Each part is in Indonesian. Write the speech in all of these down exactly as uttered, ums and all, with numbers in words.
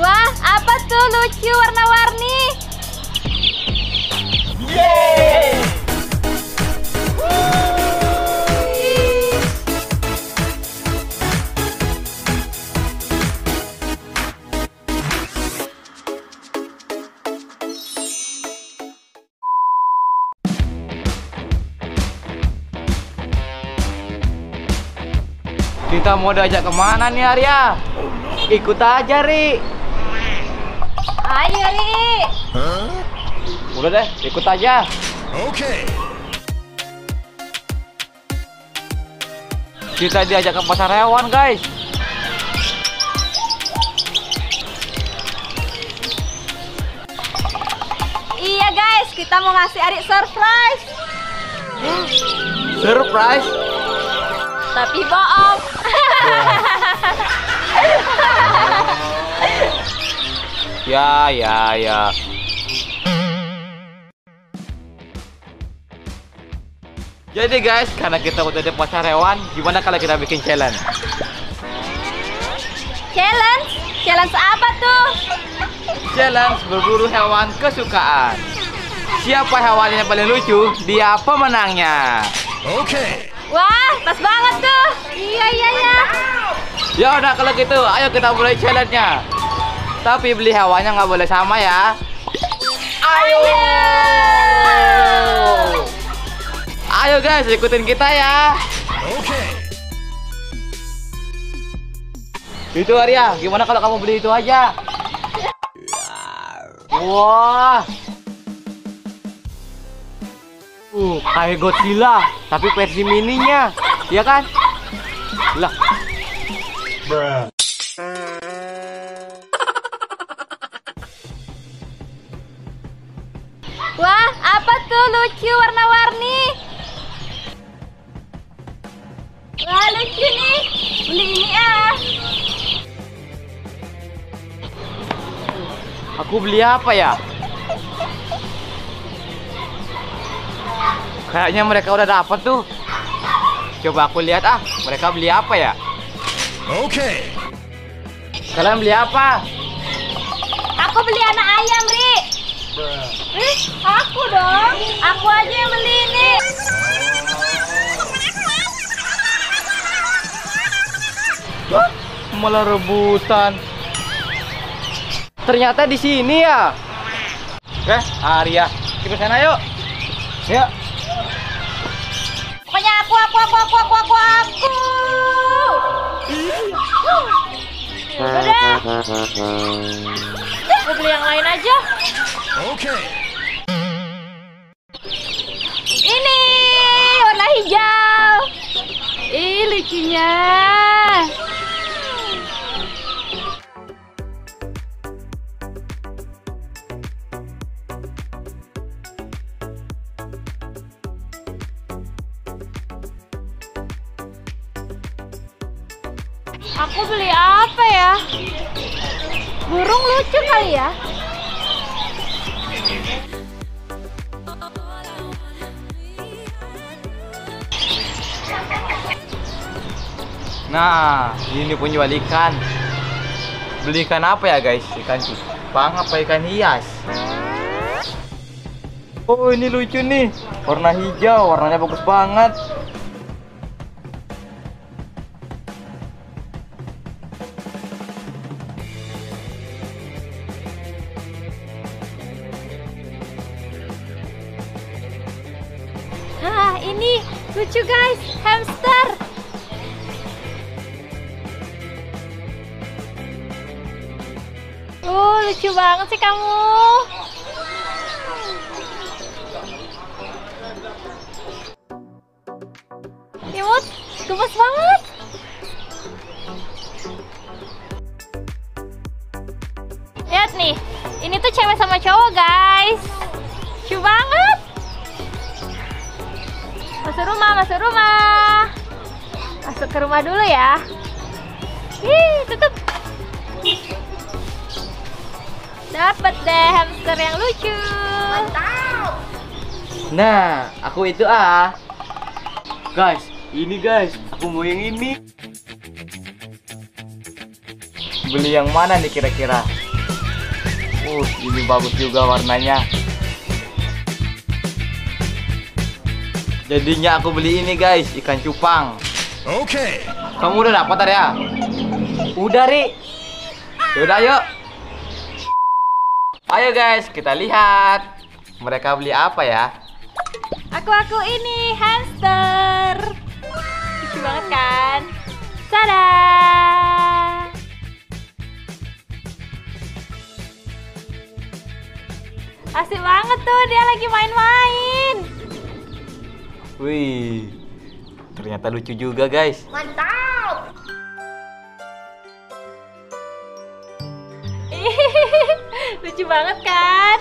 Wah, apa tuh lucu warna-warni? Yeay! Kita mau diajak kemana nih Arya? Ikut aja Ri. Ayo Ri. Huh? Udah deh, ikut aja. Oke. Kita diajak ke pasar hewan guys. Iya guys, kita mau ngasih Ari surprise. Surprise? Tapi bohong. Ya, ya, ya. Jadi guys, karena kita udah di pasar hewan, gimana kalau kita bikin challenge? Challenge? Challenge apa tuh? Challenge berburu hewan kesukaan. Siapa hewan yang paling lucu, dia pemenangnya. Oke. Wah, pas banget tuh. Iya, iya, iya. Ya udah kalau gitu, ayo kita mulai challenge-nya. Tapi beli hewannya nggak boleh sama ya. Ayo. Ayo guys, ikutin kita ya. Oke. Itu Arya, gimana kalau kamu beli itu aja? Wah. Uh, kayak Godzilla, tapi versi mininya, ya kan? Lah. Bruh. Wah, apa tuh lucu warna-warni? Wah, lucu nih. Beli ini ah. Aku beli apa ya? Kayaknya mereka udah dapat tuh. Coba aku lihat ah, mereka beli apa ya? Oke. Kalian beli apa? Aku beli anak ayam, Ri. Eh, aku dong. Aku aja yang beli ini. Hah? Malah rebutan. Ternyata di sini ya. Oke, Arya, kita sana yuk. Yuk. Pokoknya aku, aku, aku, aku, aku, aku, aku. Udah. Aku beli yang lain aja. Oke. Ini warna hijau. Ih, lucunya. Aku beli apa ya? Burung lucu kali ya? Nah, ini penjual ikan. Beli ikan apa ya guys? Ikan cupang apa ikan hias? Oh, ini lucu nih. Warna hijau, warnanya bagus banget. Nah, ini lucu guys, hamster. Oh, lucu banget sih kamu. Imut, gemes banget. Lihat nih, ini tuh cewek sama cowok guys. Lucu banget. Masuk rumah, masuk rumah. Masuk ke rumah dulu ya. Ih, tutup. Dapat deh hamster yang lucu. Mantap. Nah, aku itu ah. Guys, ini guys, aku mau yang ini. Beli yang mana nih kira-kira? Uh, ini bagus juga warnanya. Jadinya aku beli ini guys, ikan cupang. Okay. Kamu udah dapat tadi ya? Udah, Ri. Yaudah, yuk. Ayo guys, kita lihat. Mereka beli apa ya? Aku-aku ini hamster. Lucu banget kan? Tada! Asik banget tuh, dia lagi main-main. Wih, ternyata lucu juga guys. Mantap! Lucu banget kan?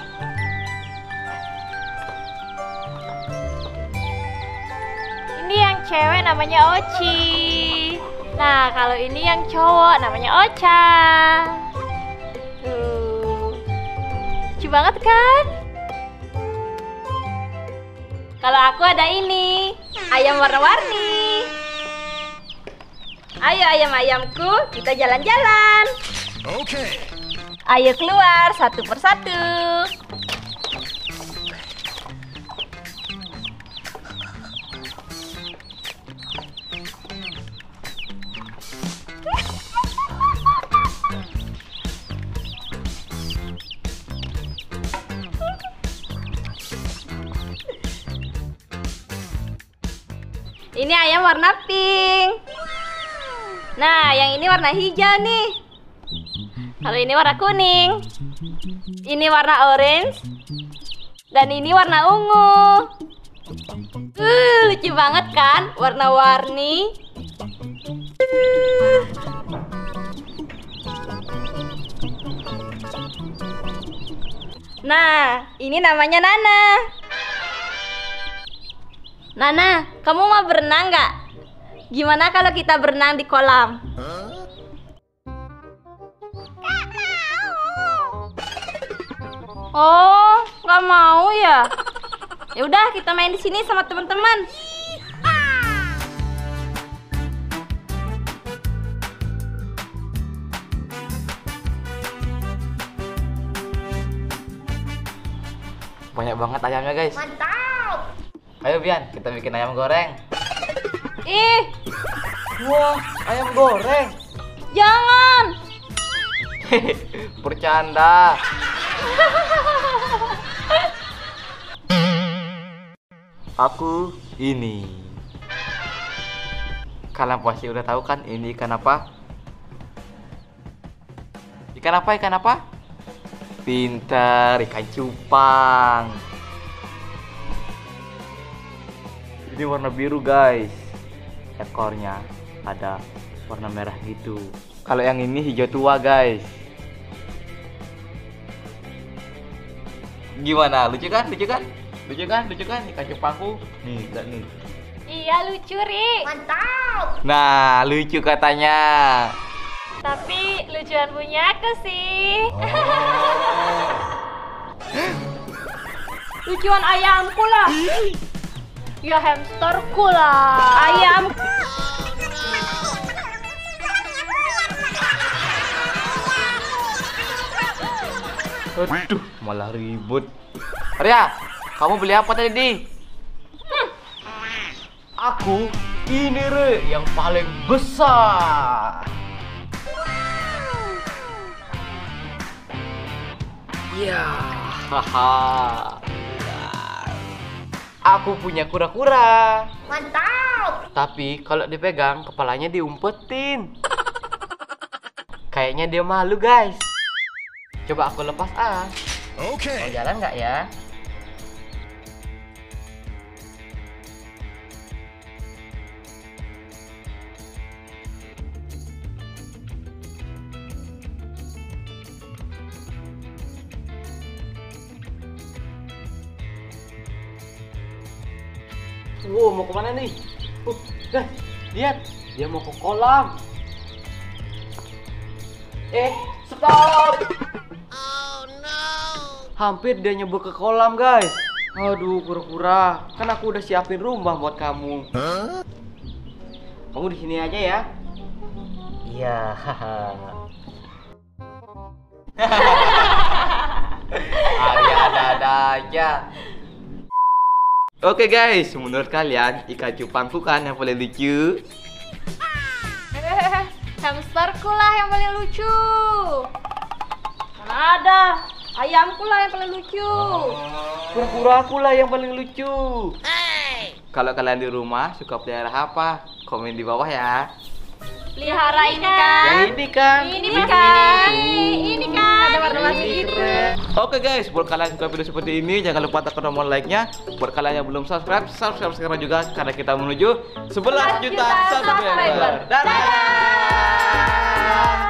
Ini yang cewek namanya Oci. Nah, kalau ini yang cowok namanya Ocha. Tuh. Lucu banget kan? Kalau aku ada ini, ayam warna-warni. Ayo ayam-ayamku, kita jalan-jalan. Okay. Ayo keluar satu persatu. Ini ayam warna pink. Nah, yang ini warna hijau nih. Kalau ini warna kuning. Ini warna orange. Dan ini warna ungu. Uh, lucu banget kan? Warna-warni. Nah, ini namanya Nana. Nana, kamu mau berenang nggak? Gimana kalau kita berenang di kolam? Oh, nggak mau ya? Ya udah, kita main di sini sama teman-teman. Banyak banget ayamnya guys. Mantap! Ayo Bian, kita bikin ayam goreng. Ih, Wah, ayam goreng. jangan! Bercanda. Aku ini. Kalian pasti udah tahu kan ini ikan apa? Ikan apa? Ikan apa? Pintar, ikan cupang. Ini warna biru guys. Ekornya ada warna merah gitu. Kalau yang ini hijau tua guys. Gimana? Lucu kan? Lucu kan? Lucu kan? Lucu kan? Ikan cupangku. Nih, lihat nih. Iya, lucu, Ri. Mantap! Nah, lucu katanya. Tapi lucuan punya aku sih. Lucuan ayamku lah. Ya hamsterku lah. Ayam. Aduh, malah ribut. Arya, kamu beli apa tadi? Hmm. Aku ini Re, yang paling besar. Ya, haha. Aku punya kura-kura. Mantap! Tapi kalau dipegang, kepalanya diumpetin. Kayaknya dia malu, guys. Coba aku lepas ah. Mau Okay. jalan nggak ya? Wow, mau kemana nih? Uh, guys, lihat, dia mau ke kolam. Eh, stop! Oh no! Hampir dia nyebur ke kolam, guys. Aduh, kura-kura. Kan aku udah siapin rumah buat kamu. Huh? Kamu di sini aja ya. Iya, haha. Arya ada-ada aja. Oke guys, menurut kalian ikan cupang bukan yang paling lucu? Hamsterku lah yang paling lucu. Mana ada? Ayamku lah yang paling lucu. Kura-kura aku lah yang paling lucu. Kalau kalian di rumah suka pelihara apa? Komen di bawah ya. Pelihara ini kan? Yang ini kan? Ini kan? Ini, Ini kan? Ada warna-warni Ini gitu. keren. Oke guys, buat kalian yang suka video seperti ini, jangan lupa tekan tombol like-nya. Buat kalian yang belum subscribe, subscribe sekarang juga karena kita menuju sebelas juta subscriber. Dadah.